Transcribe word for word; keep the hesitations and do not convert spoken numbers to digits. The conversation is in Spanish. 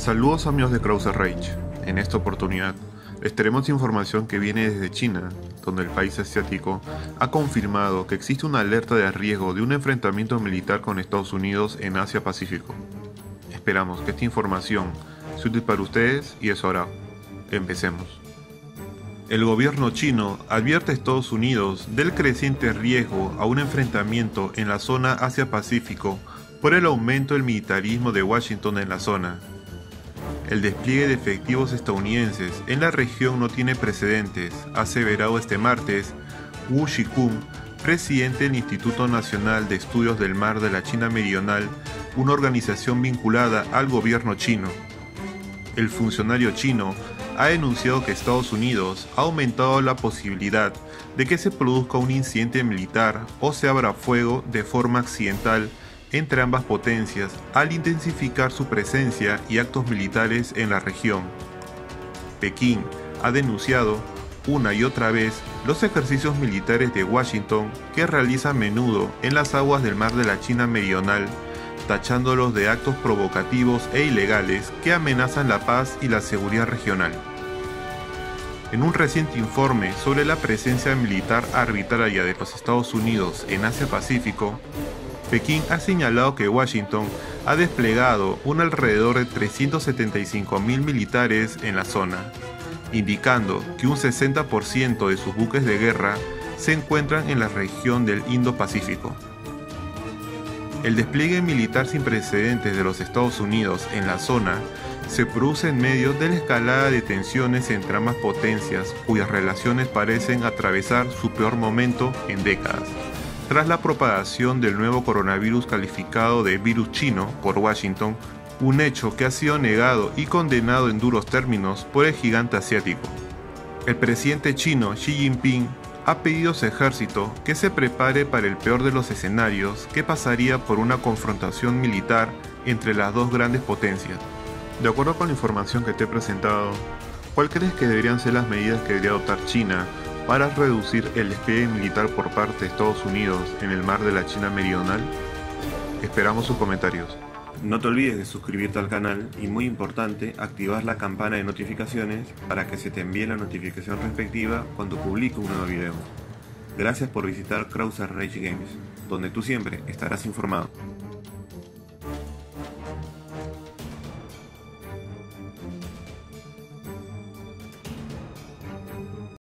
Saludos amigos de Krauser Rage. En esta oportunidad les traemos información que viene desde China, donde el país asiático ha confirmado que existe una alerta de riesgo de un enfrentamiento militar con Estados Unidos en Asia-Pacífico. Esperamos que esta información sea útil para ustedes y es hora. Empecemos. El gobierno chino advierte a Estados Unidos del creciente riesgo a un enfrentamiento en la zona Asia-Pacífico por el aumento del militarismo de Washington en la zona. El despliegue de efectivos estadounidenses en la región no tiene precedentes, ha aseverado este martes Wu Shikun, presidente del Instituto Nacional de Estudios del Mar de la China Meridional, una organización vinculada al gobierno chino. El funcionario chino ha denunciado que Estados Unidos ha aumentado la posibilidad de que se produzca un incidente militar o se abra fuego de forma accidental entre ambas potencias al intensificar su presencia y actos militares en la región. Pekín ha denunciado una y otra vez los ejercicios militares de Washington que realiza a menudo en las aguas del mar de la China Meridional, tachándolos de actos provocativos e ilegales que amenazan la paz y la seguridad regional. En un reciente informe sobre la presencia militar arbitraria de los Estados Unidos en Asia-Pacífico, Pekín ha señalado que Washington ha desplegado un alrededor de trescientos setenta y cinco mil militares en la zona, indicando que un sesenta por ciento de sus buques de guerra se encuentran en la región del Indo-Pacífico. El despliegue militar sin precedentes de los Estados Unidos en la zona se produce en medio de la escalada de tensiones entre ambas potencias, cuyas relaciones parecen atravesar su peor momento en décadas, tras la propagación del nuevo coronavirus calificado de virus chino por Washington, un hecho que ha sido negado y condenado en duros términos por el gigante asiático. El presidente chino Xi Jinping ha pedido a su ejército que se prepare para el peor de los escenarios, que pasaría por una confrontación militar entre las dos grandes potencias. De acuerdo con la información que te he presentado, ¿cuál crees que deberían ser las medidas que debería adoptar China para reducir el despliegue militar por parte de Estados Unidos en el mar de la China Meridional? Esperamos sus comentarios. No te olvides de suscribirte al canal y, muy importante, activar la campana de notificaciones para que se te envíe la notificación respectiva cuando publique un nuevo video. Gracias por visitar Krauser Rage Games, donde tú siempre estarás informado.